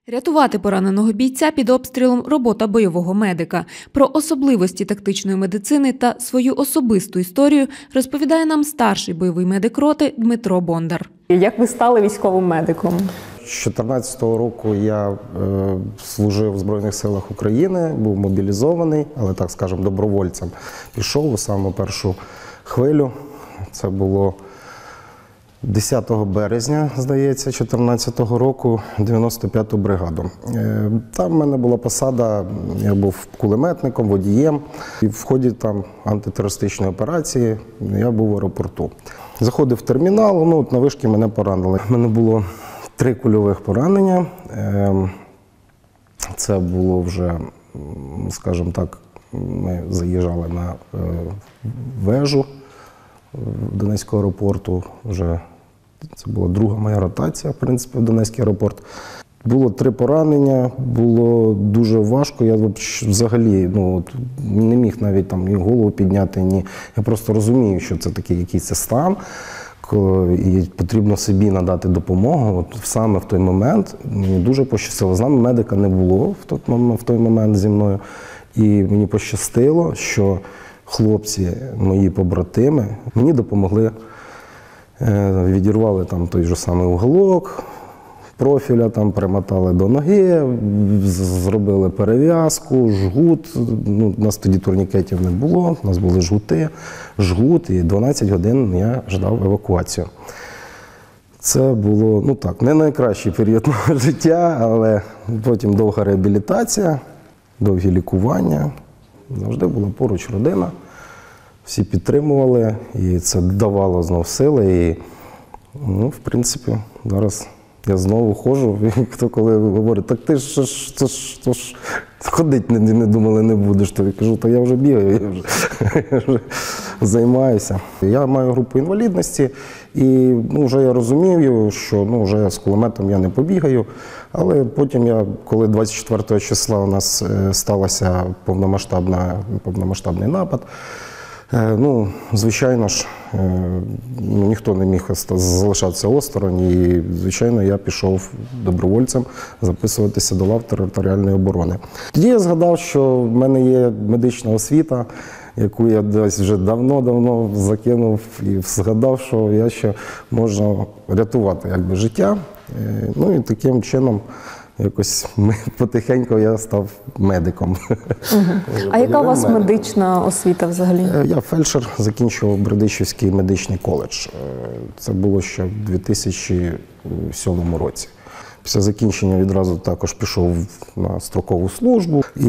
Рятувати пораненого бійця під обстрілом – робота бойового медика. Про особливості тактичної медицини та свою особисту історію розповідає нам старший бойовий медик роти Дмитро Бондар. Як ви стали військовим медиком? З 2014 року я служив в Збройних силах України, був мобілізований, але, так скажемо, добровольцем. Пішов у саму першу хвилю. Це було 10 березня, здається, 2014 року, 95-ту бригаду. Там в мене була посада, я був кулеметником, водієм. І в ході там антитерористичної операції я був в аеропорту. Заходив в термінал, на вишки мене поранили. У мене було 3 кульових поранення. Це було вже, скажімо так, ми заїжджали на вежу Донецького аеропорту. Вже це була друга моя ротація, в принципі, в Донецький аеропорт. Було 3 поранення, було дуже важко. Я взагалі не міг навіть там ні голову підняти, ні. Я просто розумію, що це такий якийсь стан, і потрібно собі надати допомогу. Саме в той момент мені дуже пощастило. З нами медика не було в той момент зі мною. І мені пощастило, що хлопці, мої побратими, мені допомогли. Відірвали там той же самий уголок профіля, там примотали до ноги, зробили перев'язку, жгут. У нас тоді турнікетів не було, у нас були жгут, і 12 годин я ждав евакуацію. Це було, не найкращий період мого життя, але потім довга реабілітація, довгі лікування. Завжди була поруч родина. Всі підтримували, і це давало знов сили. І, в принципі, зараз я знову ходжу, і хто коли говорить, так ти ж ходити не думали не будеш, то я кажу, то я вже бігаю, я вже займаюся. Я маю групу інвалідності, і вже я розумію, що вже з кулеметом я не побігаю, але потім коли 24 числа у нас стався повномасштабний напад, звичайно ж, ніхто не міг залишатися осторонь, і, звичайно, я пішов добровольцем записуватися до лав територіальної оборони. Тоді я згадав, що в мене є медична освіта, яку я десь вже давно закинув, і згадав, що я ще можу рятувати життя. І таким чином якось потихеньку я став медиком. А яка у вас медична освіта взагалі? Я фельдшер, закінчував Бердичівський медичний коледж. Це було ще в 2007 році. Після закінчення відразу також пішов на строкову службу. І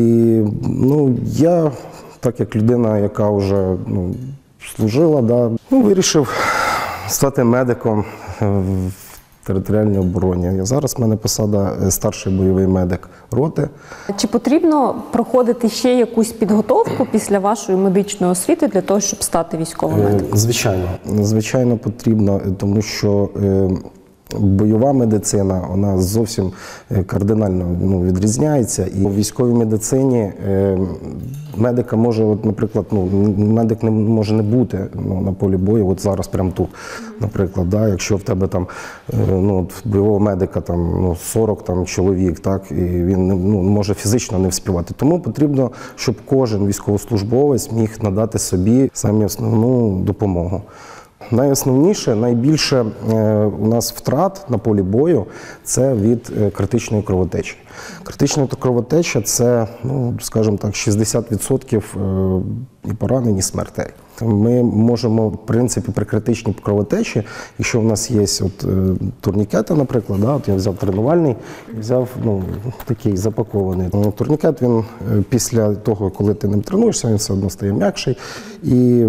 я, так як людина, яка вже служила, вирішив стати медиком в територіальній обороні. Зараз в мене посада старший бойовий медик роти. Чи потрібно проходити ще якусь підготовку після вашої медичної освіти для того, щоб стати військовим медиком? Звичайно потрібно, тому що бойова медицина, вона зовсім кардинально відрізняється. І у військовій медицині медика може, наприклад, медик не може не бути на полі бою, зараз прямо тут, наприклад, якщо в тебе там, бойового медика 40 чоловік, і він може фізично не вспівати. Тому потрібно, щоб кожен військовослужбовець міг надати собі самі основну допомогу. Найосновніше, найбільше у нас втрат на полі бою – це від критичної кровотечі. Критична кровотеча – це, скажімо так, 60% і поранень, і смертей. Ми можемо, в принципі, при критичній кровотечі, якщо в нас є турнікети, наприклад, я взяв тренувальний, взяв такий запакований. Турнікет, він після того, коли ти ним тренуєшся, він все одно стає м'якший, і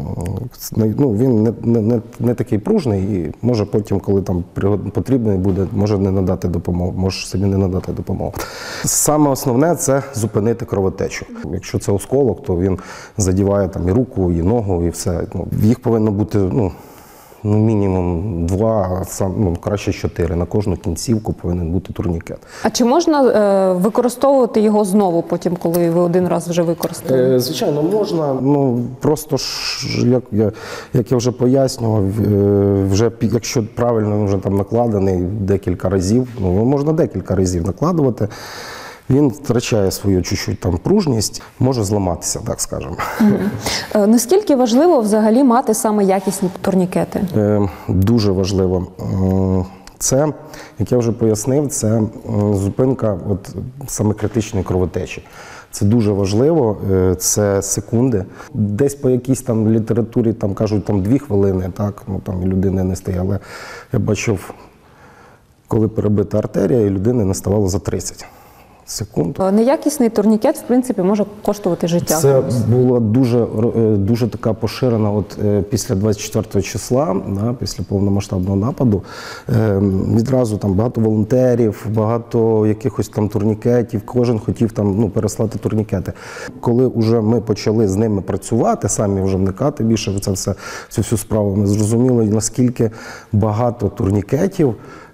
він не такий пружний, і може потім, коли там потрібний буде, може не надати допомогу, може собі не надати допомогу. Саме основне – це зупинити кровотечу. Якщо це осколок, то він задіває і руку, і ногу, і все. Їх повинно бути ну, мінімум 2, ну, краще 4. На кожну кінцівку повинен бути турнікет. А чи можна використовувати його знову потім, коли ви один раз вже використали? Звичайно, можна. Ну, просто ж, як я вже пояснював, вже якщо правильно він вже там накладений декілька разів, ну, можна декілька разів накладувати, він втрачає свою чуть-чуть там пружність, може зламатися, так скажемо. Наскільки важливо взагалі мати саме якісні турнікети? Дуже важливо. Це, як я вже пояснив, це зупинка от саме критичної кровотечі. Це дуже важливо, це секунди. Десь по якійсь там літературі там кажуть там 2 хвилини, так, ну там і людини не стає, але я бачив, коли перебита артерія, і людини не ставало за 30 секунд. Неякісний турнікет, в принципі, може коштувати життя. Це була дуже така поширена, от після 24 числа, да, після повномасштабного нападу, відразу там багато волонтерів, багато якихось там турнікетів, кожен хотів там, ну, переслати турнікети. Коли вже ми почали з ними працювати, самі вже вникати більше в цю всю справу, ми зрозуміли, наскільки багато турнікетів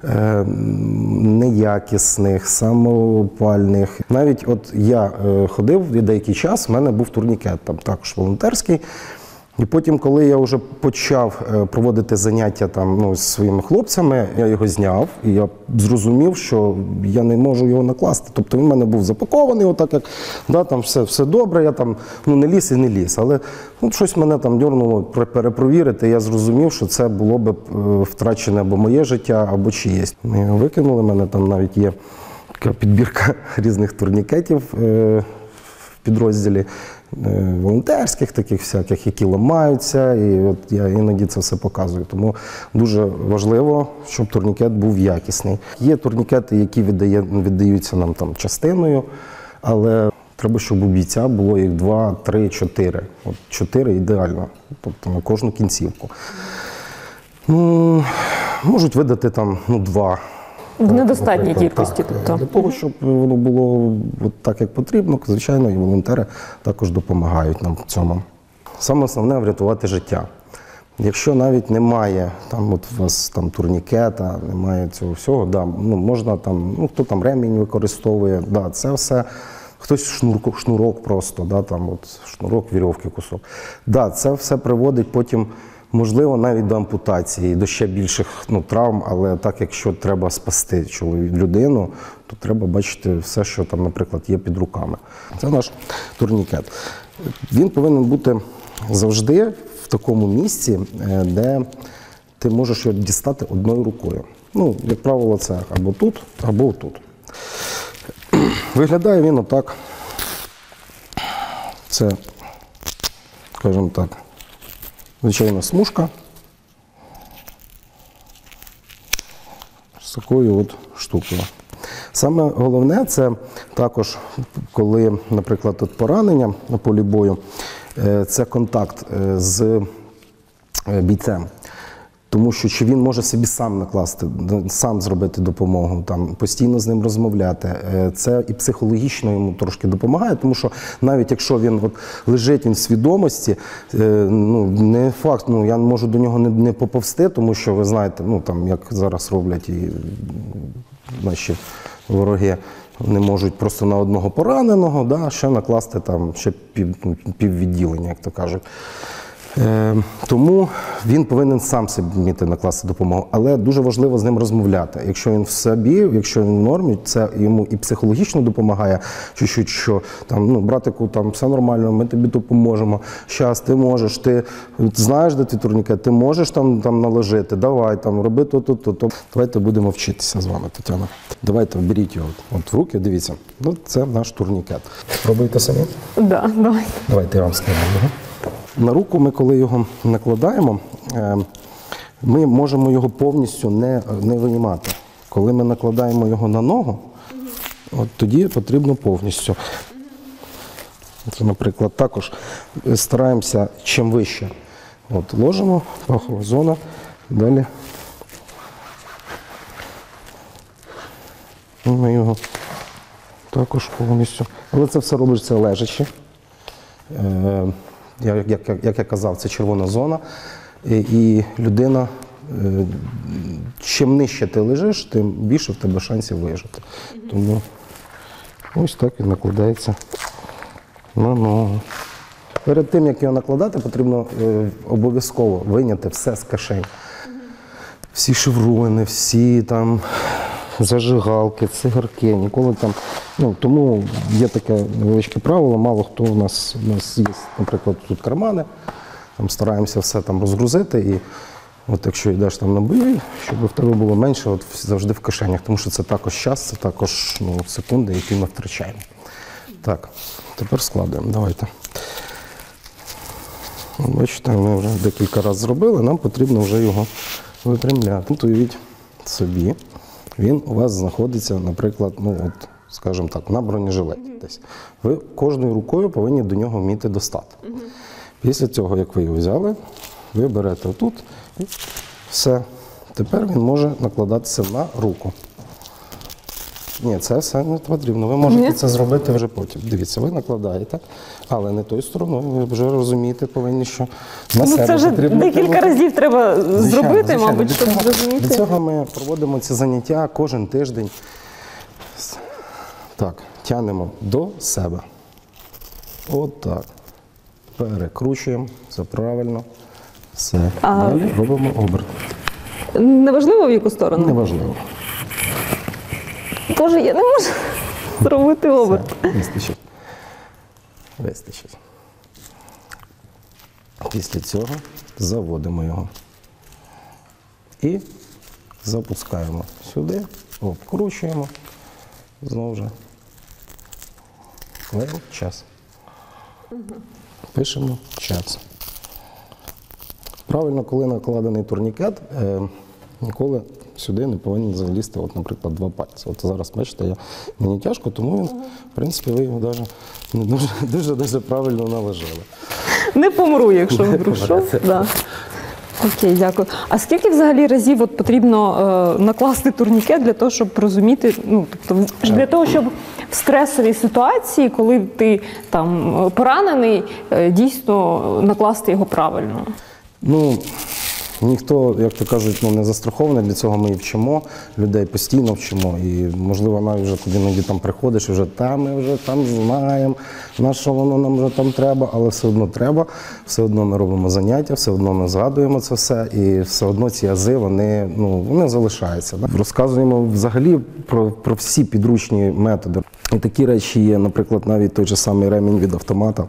неякісних, самопальних. Навіть от я ходив деякий час, в мене був турнікет, там також волонтерський. І потім, коли я вже почав проводити заняття там, ну, з своїми хлопцями, я його зняв, і я зрозумів, що я не можу його накласти. Тобто він в мене був запакований, отак як, да, там все добре, я там, ну, не ліз і не ліз. Але ну, щось мене там дьорнуло перепровірити, і я зрозумів, що це було б втрачене або моє життя, або чиєсь. Ми його викинули, в мене там навіть є така підбірка різних турнікетів в підрозділі. Волонтерських таких всяких, які ламаються, і от я іноді це все показую. Тому дуже важливо, щоб турнікет був якісний. Є турнікети, які віддаються нам там частиною, але треба, щоб у бійця було їх 2, 3, 4. От 4 ідеально, тобто на кожну кінцівку. Ну, можуть видати там, ну, 2. В недостатній кількості. Тобто. Для того, щоб воно було от так, як потрібно, звичайно, і волонтери також допомагають нам в цьому. Саме основне – врятувати життя. Якщо навіть немає там, от у вас там турнікета, немає цього всього, да, ну, можна там, ну, хто там ремінь використовує, да, це все, хтось шнурок просто, да, там, от, шнурок, вірьовки, кусок. Да, це все приводить потім, можливо, навіть до ампутації, до ще більших, ну, травм, але так, якщо треба спасти людину, то треба бачити все, що там, наприклад, є під руками. Це наш турнікет. Він повинен бути завжди в такому місці, де ти можеш його дістати одною рукою. Ну, як правило, це або тут, або тут. Виглядає він отак. Це, скажімо так, звичайна смужка з такою от штукою. Саме головне, це також, коли, наприклад, тут поранення на полі бою, це контакт з бійцем. Тому що чи він може собі сам накласти, сам зробити допомогу, там, постійно з ним розмовляти. Це і психологічно йому трошки допомагає, тому що навіть якщо він от лежить, він в свідомості, ну, не факт, ну, я можу до нього не поповзти, тому що, ви знаєте, ну, там, як зараз роблять і наші вороги, не можуть просто на одного пораненого, да, ще накласти там, ще піввідділення, як то кажуть. Тому він повинен сам собі вміти накласти допомогу, але дуже важливо з ним розмовляти. Якщо він в собі, якщо він в нормі, це йому і психологічно допомагає, чуть-чуть, що там, ну, братику, там все нормально, ми тобі допоможемо. Щас, ти можеш, ти знаєш, де твій турнікет, ти можеш там наложити, давай, там, роби то. Давайте будемо вчитися з вами, Тетяна. Давайте, беріть його от в руки, дивіться. Ну, це наш турнікет. Пробуйте самі? Да, давай. Давайте я вам скажу. На руку ми, коли його накладаємо, ми можемо його повністю не виймати. Коли ми накладаємо його на ногу, от тоді потрібно повністю. Це, наприклад, також стараємося чим вище. От, ложимо, пахова зона, далі ми його також повністю. Але це все робиться лежачи. Як я казав, це червона зона. і людина, чим нижче ти лежиш, тим більше в тебе шансів вижити. Тому ось так він накладається на ногу. Перед тим, як його накладати, потрібно обов'язково вийняти все з кишень. Всі шеврони, всі там зажигалки, цигарки, ніколи там. Ну, тому є таке невеличке правило, мало хто у нас є, наприклад, тут кармани, там стараємося все там розгрузити, і от якщо йдеш там на бої, щоб в тебе було менше, от завжди в кишенях, тому що це також час, це також секунди, які ми втрачаємо. Так, тепер складуємо, давайте. Бачите, ми вже декілька разів зробили, нам потрібно вже його випрямляти. Тут уявіть собі, він у вас знаходиться, наприклад, скажімо так, на бронежилеті десь. Ви кожною рукою повинні до нього вміти достати. Після цього, як ви його взяли, ви берете отут і все. Тепер він може накладатися на руку. Ні, це все не потрібно. Ви можете це зробити вже потім. Дивіться, ви накладаєте, але не тою стороною. Ви вже розумієте, повинні, що на себе це вже потрібно декілька разів треба зробити, мабуть, щоб Для зрозуміти. цього ми проводимо ці заняття кожен тиждень. Так, тягнемо до себе. От так. Перекручуємо, все правильно. Все. Далі робимо оберт. Неважливо, в яку сторону? Неважливо. Боже, я не можу зробити оберт. Все, вистачить. Вистачить. Після цього заводимо його. І запускаємо сюди, обкручуємо. Знову ж. Клеїмо час. Пишемо час. Правильно, коли накладений турнікет, ніколи сюди не повинен залізти, от, наприклад, 2 пальці. От зараз, бачите, мені тяжко, тому він, в принципі, ви його дуже правильно наложили. Не помру, якщо вдруг що. Да. Окей, дякую. А скільки взагалі разів от потрібно накласти турнікет для того, щоб розуміти, тобто для того, щоб в стресовій ситуації, коли ти там поранений, дійсно накласти його правильно? Ніхто, як то кажуть, не застрахований, для цього ми і вчимо, людей постійно вчимо. І, можливо, навіть вже туди іноді там приходиш, і вже ми вже там знаємо, на що воно нам вже там треба, але все одно треба, все одно ми робимо заняття, все одно ми згадуємо це все, і все одно ці ази, вони залишаються. Розказуємо взагалі про всі підручні методи. І такі речі є, наприклад, навіть той же самий ремінь від автомата.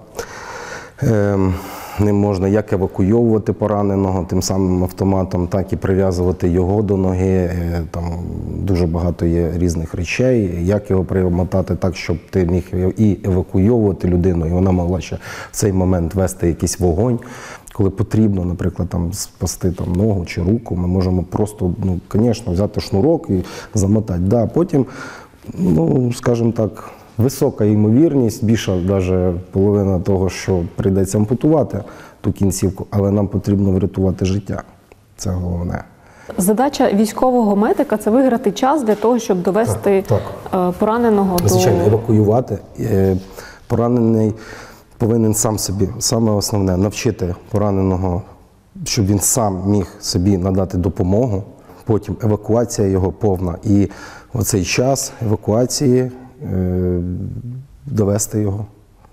Ним можна як евакуйовувати пораненого тим самим автоматом, так і прив'язувати його до ноги. Там дуже багато є різних речей, як його примотати так, щоб ти міг і евакуйовувати людину, і вона могла ще в цей момент вести якийсь вогонь. Коли потрібно, наприклад, спасти ногу чи руку, ми можемо просто, звісно, взяти шнурок і замотати. Да, потім, скажімо так, висока ймовірність, більша навіть половина того, що прийдеться ампутувати ту кінцівку, але нам потрібно врятувати життя. Це головне. Задача військового медика – це виграти час для того, щоб довести пораненого до… Звичайно, евакуювати. Поранений повинен сам собі, саме основне, навчити пораненого, щоб він сам міг собі надати допомогу. Потім евакуація його повна. І оцей час евакуації довести його.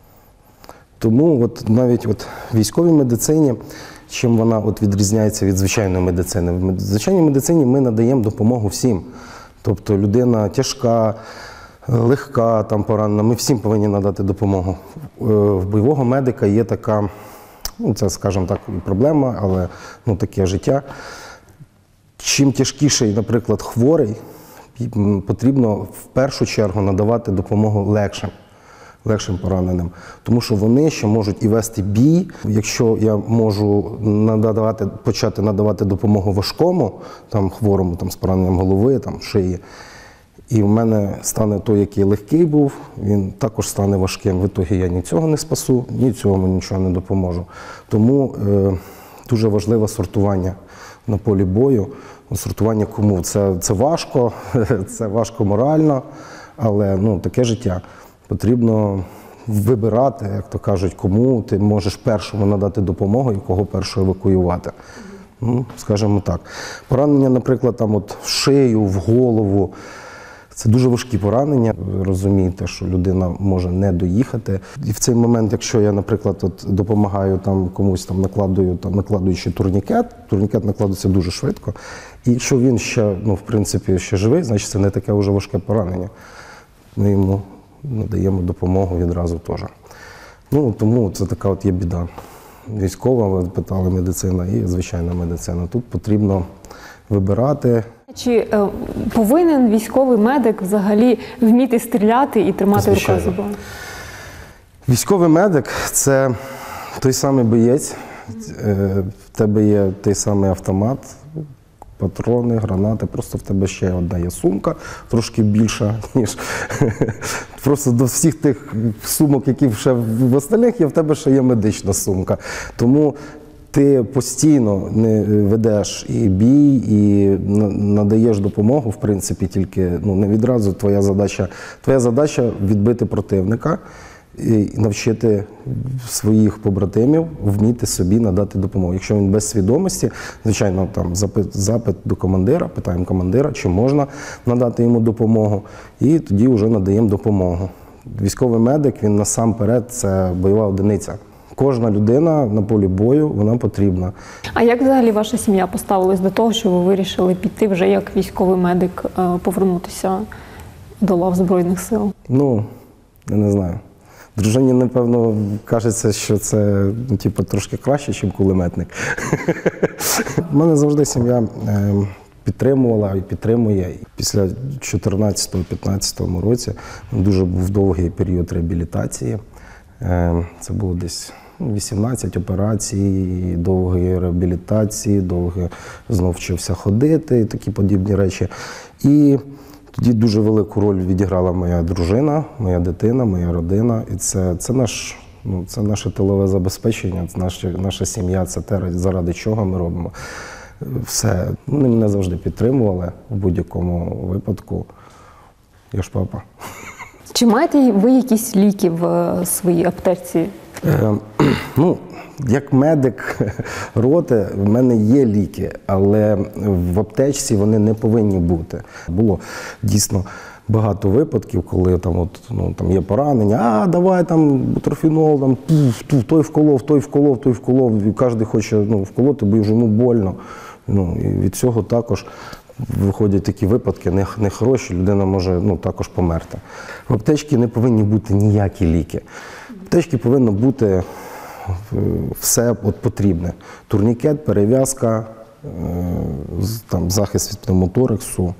Тому навіть в військовій медицині, чим вона відрізняється від звичайної медицини? В звичайній медицині ми надаємо допомогу всім. Тобто людина тяжка, легка, поранена, ми всім повинні надати допомогу. В бойового медика є така, це, скажімо так, і проблема, але таке життя. Чим тяжкіший, наприклад, хворий, потрібно в першу чергу надавати допомогу легшим пораненим. Тому що вони ще можуть і вести бій. Якщо я можу почати надавати допомогу важкому, хворому з пораненням голови, шиї, і в мене стане той, який легкий був, він також стане важким. В ітогі я ні цього не спасу, ні цьому нічого не допоможу. Тому дуже важливе сортування на полі бою. Сортування кому? Це важко, це важко морально, але таке життя. Потрібно вибирати, як то кажуть, кому ти можеш першому надати допомогу і кого першого евакуювати. Ну, скажімо так. Поранення, наприклад, там от в шию, в голову. Це дуже важкі поранення. Ви розумієте, що людина може не доїхати. І в цей момент, якщо я, наприклад, от допомагаю там комусь там накладуючи турнікет, турнікет накладується дуже швидко. І якщо він ще, ну, в принципі, ще живий, значить це не таке вже важке поранення. Ми йому надаємо допомогу відразу теж. Ну, тому це така от є біда. Військова, ви питали, медицина і звичайна медицина. Тут потрібно вибирати. Чи повинен військовий медик взагалі вміти стріляти і тримати в руках зброю? Військовий медик – це той самий боєць, в тебе є той самий автомат, патрони, гранати, просто в тебе ще одна є сумка, трошки більша, ніж просто до всіх тих сумок, які ще в остальних є, в тебе ще є медична сумка. Тому ти постійно не ведеш і бій, і надаєш допомогу, в принципі, тільки не відразу. Твоя задача відбити противника і навчити своїх побратимів вміти собі надати допомогу. Якщо він без свідомості, звичайно, там запит до командира, питаємо командира, чи можна надати йому допомогу, і тоді вже надаємо допомогу. Військовий медик, він насамперед, це бойова одиниця. Кожна людина на полі бою, вона потрібна. А як взагалі ваша сім'я поставилась до того, що ви вирішили піти вже як військовий медик, повернутися до лав Збройних сил? Ну, я не знаю. Дружині, напевно, кажеться, що це трошки краще, ніж кулеметник. У мене завжди сім'я підтримувала і підтримує. Після 2014-2015 році дуже був довгий період реабілітації. Це було десь 18 операцій, довгі реабілітації, довго знов вчився ходити і такі подібні речі. І тоді дуже велику роль відіграла моя дружина, моя дитина, моя родина. І це наше тилове забезпечення, наша сім'я, це те, заради чого ми робимо. Все. Вони мене завжди підтримували в будь-якому випадку. Я ж папа. Чи маєте ви якісь ліки в своїй аптечці? Як медик роти, в мене є ліки, але в аптечці вони не повинні бути. Було дійсно багато випадків, коли там є поранення, давай там бутерфінол, той вколов, і кожен хоче вколоти, бо йому больно. І від цього також виходять такі випадки нехороші, людина може також померти. В аптечці не повинні бути ніякі ліки. В аптечці повинно бути все потрібне. Турнікет, перев'язка, захист від пневмотораксу,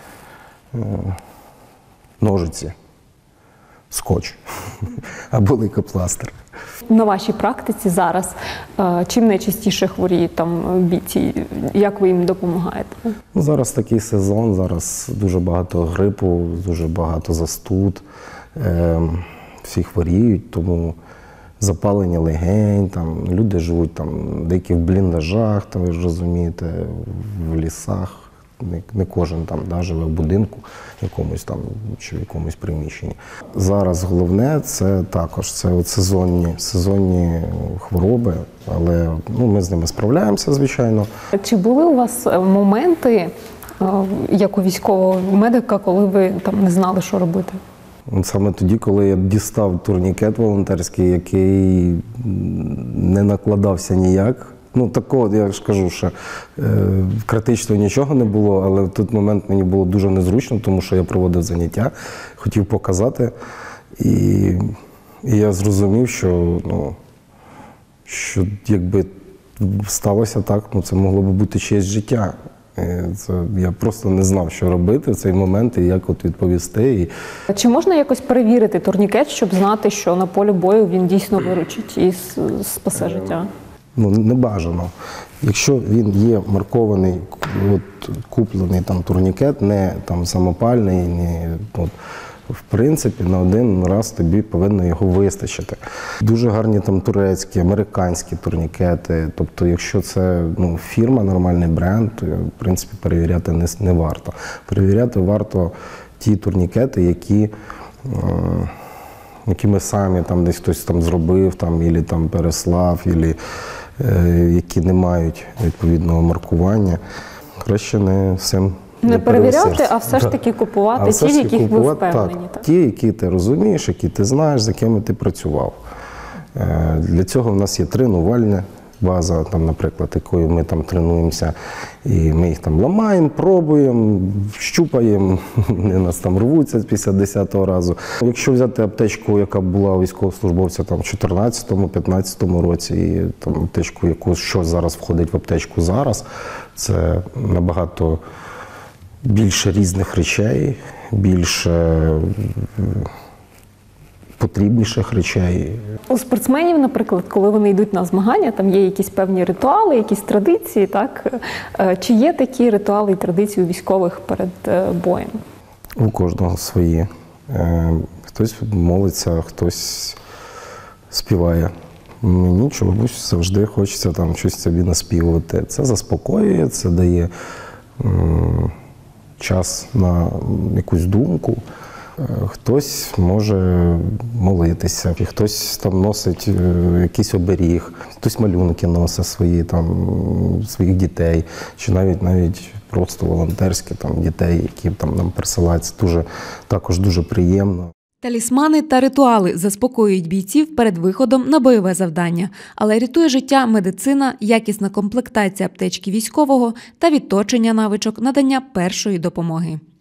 ножиці, скотч або лейкопластир. На вашій практиці зараз чим найчастіше хворіють бійці? Як ви їм допомагаєте? Зараз такий сезон, зараз дуже багато грипу, дуже багато застуд. Всі хворіють, тому запалення легень, люди живуть деякі в бліндажах, ви ж розумієте, в лісах. Не кожен живе в будинку якомусь чи в якомусь приміщенні. Зараз головне це також сезонні хвороби, але ми з ними справляємося, звичайно. Чи були у вас моменти, як у військового медика, коли ви не знали, що робити? Саме тоді, коли я дістав турнікет волонтерський, який не накладався ніяк. Такого, я ж кажу, що критично нічого не було, але в той момент мені було дуже незручно, тому що я проводив заняття, хотів показати. І я зрозумів, що якби сталося так, це могло б бути чиєсь життя. Я просто не знав, що робити в цей момент і як відповісти. Чи можна якось перевірити турнікет, щоб знати, що на полі бою він дійсно виручить і спасе життя? Не бажано. Якщо він є маркований, куплений турнікет, не самопальний, в принципі, на один раз тобі повинно його вистачити. Дуже гарні турецькі, американські турнікети. Тобто, якщо це фірма, нормальний бренд, то, в принципі, перевіряти не варто. Перевіряти варто ті турнікети, які ми самі, десь хтось зробив, або переслав, або які не мають відповідного маркування. Краще не всім Не перевіряти, переверсти. а все ж таки купувати все ті, ж в таки яких ви купувати, впевнені. Так? Ті, які ти розумієш, які ти знаєш, з якими ти працював. Для цього в нас є тренувальна база, там, наприклад, якою ми там тренуємося, і ми їх там ламаємо, пробуємо, щупаємо, вони нас там рвуться після 10-го разу. Якщо взяти аптечку, яка була у військовослужбовця там, в 2014-2015 році, і там, аптечку, що зараз входить в аптечку зараз, це набагато більше різних речей, більше потрібніших речей. У спортсменів, наприклад, коли вони йдуть на змагання, там є якісь певні ритуали, якісь традиції, так? Чи є такі ритуали і традиції у військових перед боєм? У кожного свої. Хтось молиться, хтось співає. Мені чомусь завжди хочеться там щось собі наспівувати. Це заспокоює, це дає час на якусь думку. Хтось може молитися, хтось там носить якийсь оберіг, хтось малюнки носить свої, там, своїх дітей, чи навіть просто волонтерські там, дітей, які там нам присилають. Це також дуже приємно. Талісмани та ритуали заспокоюють бійців перед виходом на бойове завдання, але рятує життя медицина, якісна комплектація аптечки військового та відточення навичок надання першої допомоги.